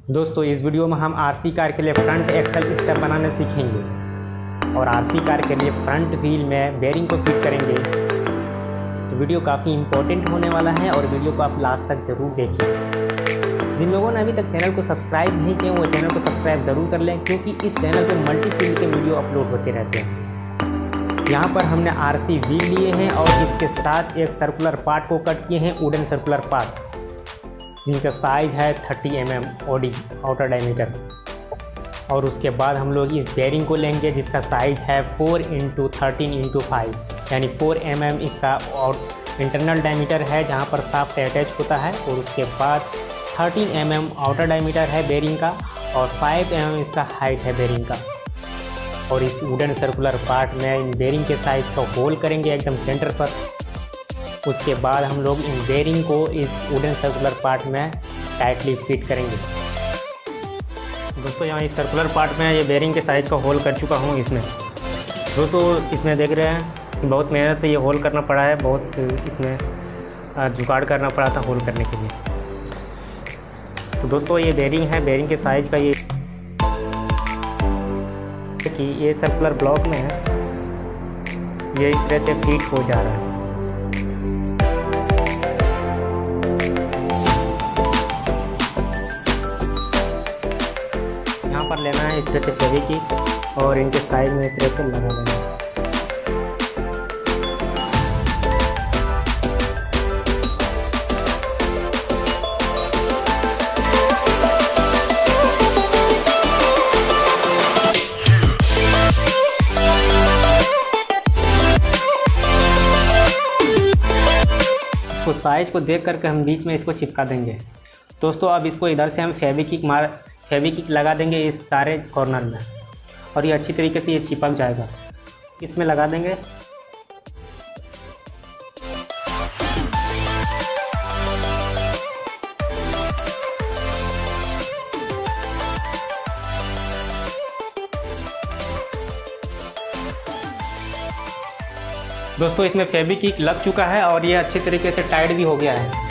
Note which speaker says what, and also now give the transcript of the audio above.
Speaker 1: दोस्तों इस वीडियो में हम आरसी कार के लिए फ्रंट एक्सल स्टेप बनाना सीखेंगे और आरसी कार के लिए फ्रंट व्हील में बेरिंग को फिट करेंगे। तो वीडियो काफ़ी इंपॉर्टेंट होने वाला है और वीडियो को आप लास्ट तक ज़रूर देखिए। जिन लोगों ने अभी तक चैनल को सब्सक्राइब नहीं किया वो चैनल को सब्सक्राइब ज़रूर कर लें, क्योंकि इस चैनल पर मल्टी फील्ड के वीडियो अपलोड होते रहते हैं। यहाँ पर हमने आरसी व्हील लिए हैं और इसके साथ एक सर्कुलर पार्ट को कट किए हैं, वुडन सर्कुलर पार्ट, जिनका साइज है 30 mm ओडी आउटर डायमीटर। और उसके बाद हम लोग इस बेरिंग को लेंगे जिसका साइज है 4 × 13 × 5 यानी 4 mm इसका और इंटरनल डायमीटर है जहाँ पर शाफ्ट अटैच होता है। और उसके बाद 13 mm आउटर डायमीटर है बेरिंग का और 5 mm इसका हाइट है बेरिंग का। और इस वुडन सर्कुलर पार्ट में इन बेरिंग के साइज को होल करेंगे एकदम सेंटर पर। उसके बाद हम लोग इन बेरिंग को इस वुडन सर्कुलर पार्ट में टाइटली फिट करेंगे। दोस्तों यहाँ इस सर्कुलर पार्ट में ये बेरिंग के साइज़ का होल कर चुका हूँ इसमें। दोस्तों इसमें देख रहे हैं बहुत मेहनत से ये होल करना पड़ा है, बहुत इसमें जुगाड़ करना पड़ा था होल करने के लिए। तो दोस्तों ये बेरिंग है, बेरिंग के साइज़ का ये कि ये सर्कुलर ब्लॉक में है, ये इस तरह से फिट हो जा रहा है। यहाँ पर लेना है इस तरह से फेविक्विक और इनके साइड में इस तरह से लगा देना है। तो साइज को देख करके हम बीच में इसको चिपका देंगे। दोस्तों अब इसको इधर से हम फेविक्विक लगा देंगे इस सारे कॉर्नर में और ये अच्छी तरीके से ये चिपक जाएगा। इसमें लगा देंगे। दोस्तों इसमें फेविक्विक लग चुका है और ये अच्छी तरीके से टाइट भी हो गया है।